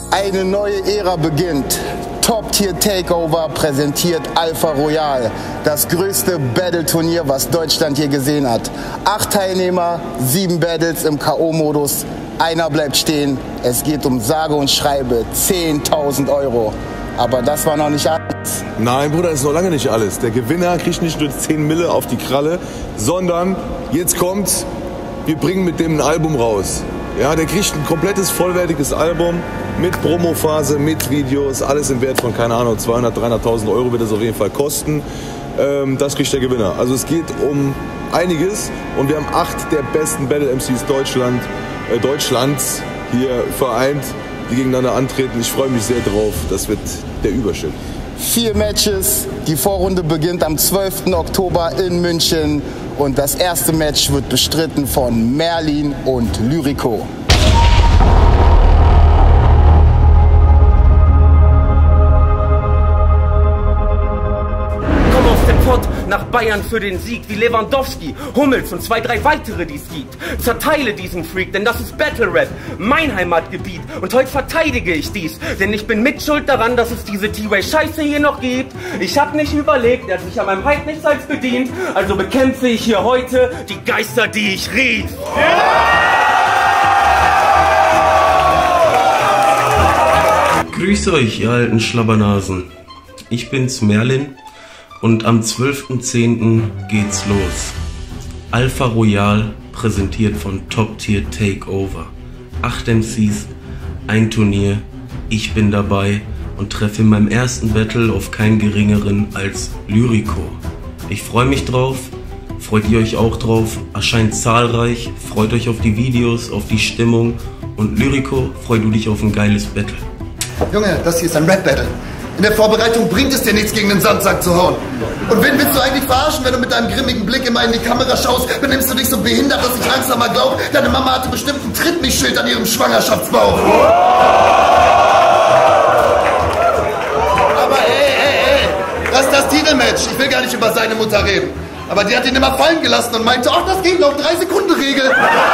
Eine neue Ära beginnt. Top-Tier Takeover präsentiert Alpha Royal. Das größte Battle-Turnier, was Deutschland je gesehen hat. 8 Teilnehmer, 7 Battles im K.O.-Modus. Einer bleibt stehen. Es geht um sage und schreibe 10.000 €. Aber das war noch nicht alles. Nein, Bruder, das ist noch lange nicht alles. Der Gewinner kriegt nicht nur 10 Mille auf die Kralle, sondern jetzt kommt's, wir bringen mit dem ein Album raus. Ja, der kriegt ein komplettes, vollwertiges Album mit Promophase, mit Videos, alles im Wert von, keine Ahnung, 200.000, 300.000 € wird es auf jeden Fall kosten. Das kriegt der Gewinner. Also es geht um einiges und wir haben 8 der besten Battle-MCs Deutschlands hier vereint, die gegeneinander antreten. Ich freue mich sehr drauf. Das wird der Überschritt. 4 Matches. Die Vorrunde beginnt am 12. Oktober in München. Und das erste Match wird bestritten von Merlin und Lyrico. Nach Bayern für den Sieg, wie Lewandowski, Hummels und 2, 3 weitere, die es gibt. Zerteile diesen Freak, denn das ist Battle Rap, mein Heimatgebiet. Und heute verteidige ich dies, denn ich bin mitschuld daran, dass es diese T-Way-Scheiße hier noch gibt. Ich hab nicht überlegt, er hat sich an meinem Hype nichts als bedient. Also bekämpfe ich hier heute die Geister, die ich rief. Grüß euch, ihr alten Schlabbernasen. Ich bin's, Merlin. Und am 12.10. geht's los. Alpha Royal präsentiert von Top Tier Takeover. 8 MCs, ein Turnier, ich bin dabei und treffe in meinem ersten Battle auf keinen geringeren als Lyrico. Ich freue mich drauf, freut ihr euch auch drauf, erscheint zahlreich, freut euch auf die Videos, auf die Stimmung und Lyrico, freu du dich auf ein geiles Battle. Junge, das hier ist ein Rap-Battle. In der Vorbereitung bringt es dir nichts, gegen den Sandsack zu hauen. Und wen willst du eigentlich verarschen, wenn du mit deinem grimmigen Blick immer in die Kamera schaust? Benimmst du dich so behindert, dass ich langsam mal glaube, deine Mama hatte bestimmt ein Trittmichschild an ihrem Schwangerschaftsbauch. Aber ey, das ist das Titelmatch. Ich will gar nicht über seine Mutter reden. Aber die hat ihn immer fallen gelassen und meinte, ach, das ging noch, 3-Sekunden-Regel.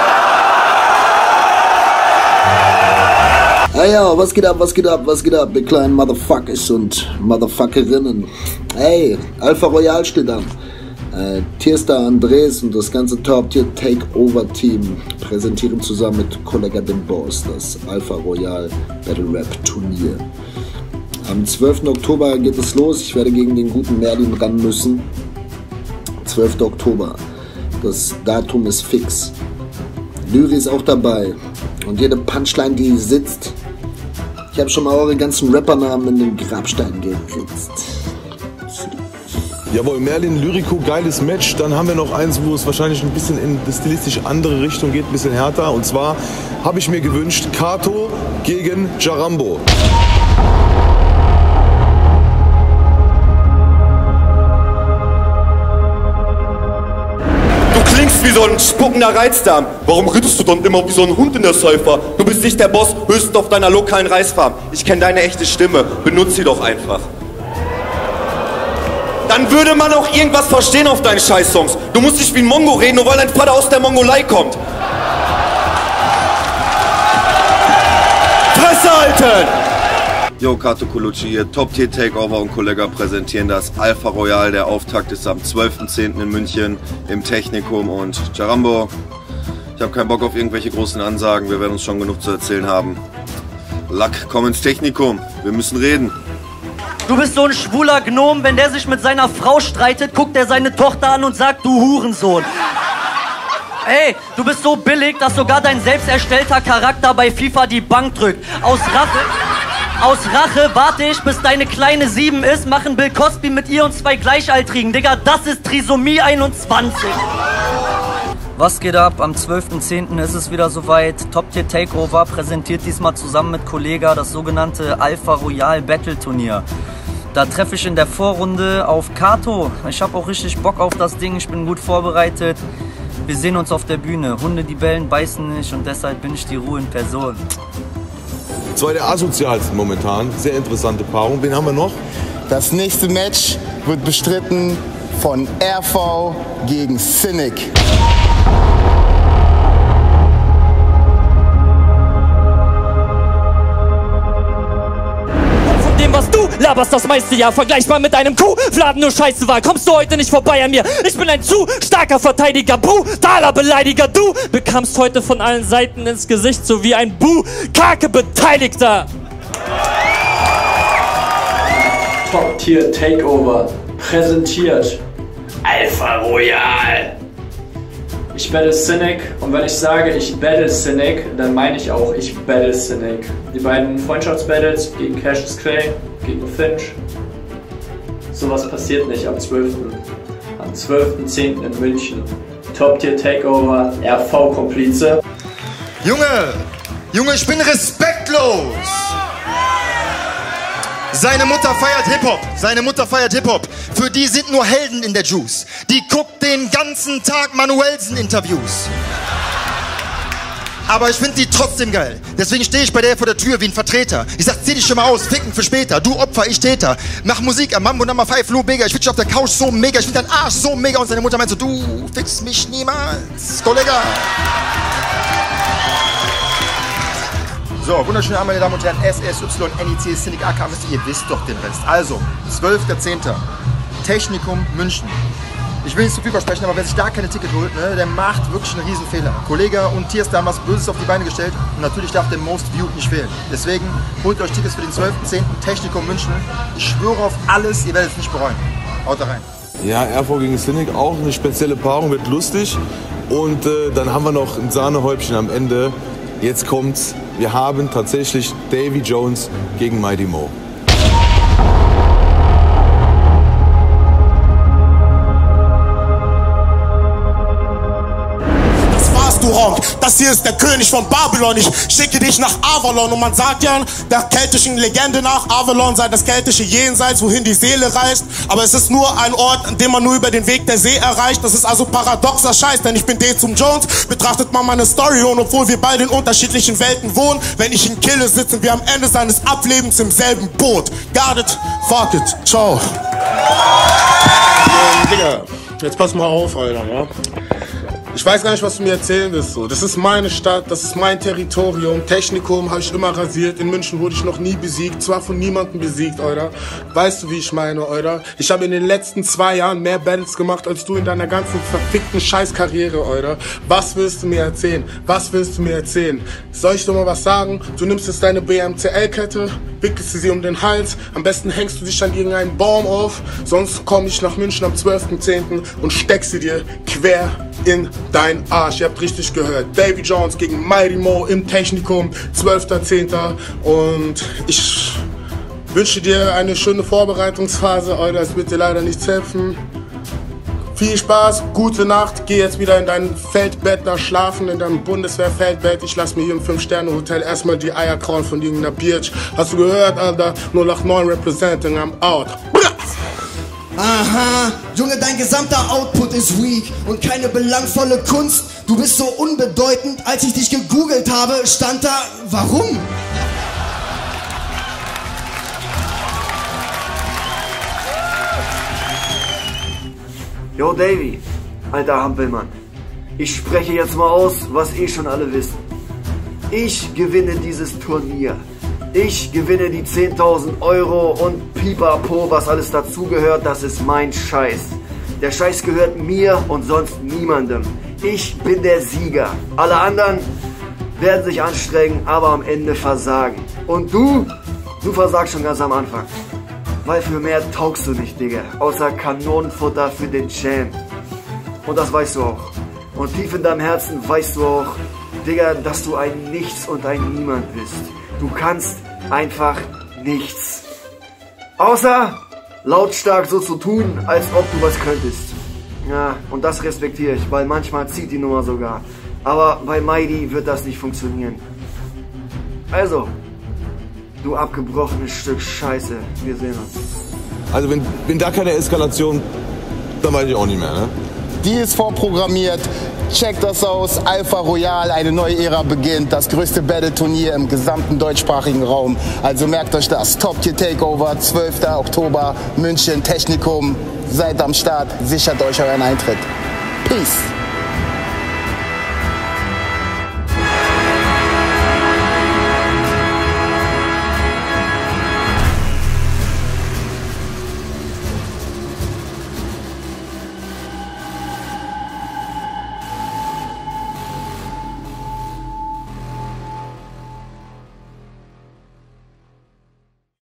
Ah ja, was geht ab, ihr kleinen Motherfuckers und Motherfuckerinnen. Hey, Alpha Royal steht an. Tierstar Andres und das ganze Top-Tier-Takeover-Team präsentieren zusammen mit Kollega dem Boss das Alpha Royal Battle Rap Turnier. Am 12. Oktober geht es los, ich werde gegen den guten Merlin ran müssen. 12. Oktober, das Datum ist fix. Lyri ist auch dabei und jede Punchline, die sitzt. Ich habe schon mal eure ganzen Rappernamen in den Grabstein geritzt. Jawohl, Merlin, Lyrico, geiles Match. Dann haben wir noch eins, wo es wahrscheinlich ein bisschen in die stilistisch andere Richtung geht, ein bisschen härter. Und zwar habe ich mir gewünscht, Kato gegen Jarambo. Wie so ein spuckender Reizdarm. Warum redest du dann immer wie so ein Hund in der Säufer? Du bist nicht der Boss, höchstens auf deiner lokalen Reisfarm. Ich kenne deine echte Stimme, benutze sie doch einfach. Dann würde man auch irgendwas verstehen auf deinen Scheiß-Songs. Du musst nicht wie ein Mongo reden, nur weil dein Vater aus der Mongolei kommt. Fresse halten! Yo, Kato Colucci hier, Top-Tier Takeover und Kollega präsentieren das Alpha Royal. Der Auftakt ist am 12.10. in München im Technikum und Jarambo. Ich habe keinen Bock auf irgendwelche großen Ansagen, wir werden uns schon genug zu erzählen haben. Lack, komm ins Technikum, wir müssen reden. Du bist so ein schwuler Gnom, wenn der sich mit seiner Frau streitet, guckt er seine Tochter an und sagt, du Hurensohn. Ey, du bist so billig, dass sogar dein selbst erstellter Charakter bei FIFA die Bank drückt. Aus Rache warte ich, bis deine kleine 7 ist, machen Bill Cosby mit ihr und 2 Gleichaltrigen. Digga, das ist Trisomie 21. Was geht ab? Am 12.10. ist es wieder soweit. Top Tier Takeover präsentiert diesmal zusammen mit Kollega das sogenannte Alpha Royal Battle Turnier. Da treffe ich in der Vorrunde auf Kato. Ich habe auch richtig Bock auf das Ding, ich bin gut vorbereitet. Wir sehen uns auf der Bühne. Hunde, die bellen, beißen nicht und deshalb bin ich die Ruhe in Person. 2 der asozialsten momentan. Sehr interessante Paarung. Wen haben wir noch? Das nächste Match wird bestritten von RV gegen Cynic. laberst das meiste Jahr, vergleichbar mit einem Kuhfladen, nur Scheiße war. Kommst du heute nicht vorbei an mir? Ich bin ein zu starker Verteidiger, brutaler Beleidiger. Du bekamst heute von allen Seiten ins Gesicht, so wie ein Kake-Beteiligter. Top-Tier Takeover präsentiert Alpha Royal. Ich battle Cynic und wenn ich sage, ich battle Cynic, dann meine ich auch, ich battle Cynic. Die beiden Freundschaftsbattles gegen Cassius Clay, gegen Finch. Sowas passiert nicht am 12. Am 12.10. in München. Top-Tier Takeover, RV-Komplize. Junge, ich bin respektlos! Seine Mutter feiert Hip-Hop. Für die sind nur Helden in der Juice. Die guckt den ganzen Tag Manuelsen-Interviews. Aber ich finde die trotzdem geil. Deswegen stehe ich bei der vor der Tür wie ein Vertreter. Ich sag, zieh dich schon mal aus, ficken für später. Du Opfer, ich Täter. Mach Musik am Mambo Nummer 5, Lou Bega. Ich witsch auf der Couch so mega. Ich find deinen Arsch so mega. Und seine Mutter meint so, du fickst mich niemals, Kollega. So, wunderschöne Abend, meine Damen und Herren, SSY, NIC, Cynic, AK, ihr wisst doch den Rest. Also, 12.10. Technikum München. Ich will nicht zu viel versprechen, aber wer sich da keine Ticket holt, ne, der macht wirklich einen Riesenfehler. Kollege und Tierstar haben was Böses auf die Beine gestellt und natürlich darf der Most Viewed nicht fehlen. Deswegen holt euch Tickets für den 12.10. Technikum München. Ich schwöre auf alles, ihr werdet es nicht bereuen. Haut da rein. Ja, RV gegen Cynic, auch eine spezielle Paarung, wird lustig. Und dann haben wir noch ein Sahnehäubchen am Ende. Jetzt kommt's. Wir haben tatsächlich Davy Jones gegen Mighty Mo. Du Honk, das hier ist der König von Babylon. Ich schicke dich nach Avalon und man sagt ja der keltischen Legende nach, Avalon sei das keltische Jenseits, wohin die Seele reist. Aber es ist nur ein Ort, an dem man nur über den Weg der See erreicht. Das ist also paradoxer Scheiß, denn ich bin D zum Jones. Betrachtet mal meine Story und obwohl wir beide in unterschiedlichen Welten wohnen, wenn ich ihn kille, sitzen wir am Ende seines Ablebens im selben Boot. Got it, fuck it, ciao. Digga, jetzt pass mal auf, Alter, ja. Ich weiß gar nicht, was du mir erzählen willst. So. Das ist meine Stadt, das ist mein Territorium. Technikum habe ich immer rasiert. In München wurde ich noch nie besiegt. Zwar von niemandem besiegt, Alter. Weißt du, wie ich meine, Alter? Ich habe in den letzten 2 Jahren mehr Battles gemacht, als du in deiner ganzen verfickten Scheißkarriere, Alter. Was willst du mir erzählen? Was willst du mir erzählen? Soll ich dir mal was sagen? Du nimmst jetzt deine BMCL-Kette, wickelst sie um den Hals. Am besten hängst du dich dann gegen einen Baum auf. Sonst komme ich nach München am 12.10. und steck sie dir quer in dein Arsch. Ihr habt richtig gehört. Davy Jones gegen Mighty Mo im Technikum, 12.10. Und ich wünsche dir eine schöne Vorbereitungsphase. Alter, es wird dir leider nichts helfen. Viel Spaß, gute Nacht. Geh jetzt wieder in dein Feldbett da schlafen, in deinem Bundeswehr-Feldbett. Ich lass mir hier im 5-Sterne-Hotel erstmal die Eier krauen von irgendeiner Bitch. Hast du gehört, Alter? 089 representing, I'm out. Aha, Junge, dein gesamter Output ist weak und keine belangvolle Kunst. Du bist so unbedeutend. Als ich dich gegoogelt habe, stand da, warum? Yo, Davy, alter Hampelmann. Ich spreche jetzt mal aus, was eh schon alle wissen. Ich gewinne dieses Turnier. Ich gewinne die 10.000 Euro und pipapo, was alles dazugehört, das ist mein Scheiß. Der Scheiß gehört mir und sonst niemandem. Ich bin der Sieger. Alle anderen werden sich anstrengen, aber am Ende versagen. Und du versagst schon ganz am Anfang. Weil für mehr taugst du nicht, Digga. Außer Kanonenfutter für den Champ. Und das weißt du auch. Und tief in deinem Herzen weißt du auch, Digga, dass du ein Nichts und ein Niemand bist. Du kannst einfach nichts. Außer lautstark so zu tun, als ob du was könntest. Ja, und das respektiere ich, weil manchmal zieht die Nummer sogar. Aber bei Mighty wird das nicht funktionieren. Also, du abgebrochenes Stück Scheiße, wir sehen uns. Also wenn da keine Eskalation, dann weiß ich auch nicht mehr, ne? Die ist vorprogrammiert. Checkt das aus. Alpha Royal, eine neue Ära beginnt. Das größte Battle-Turnier im gesamten deutschsprachigen Raum. Also merkt euch das. Top-Tier Takeover, 12. Oktober, München, Technikum. Seid am Start. Sichert euch euren Eintritt. Peace.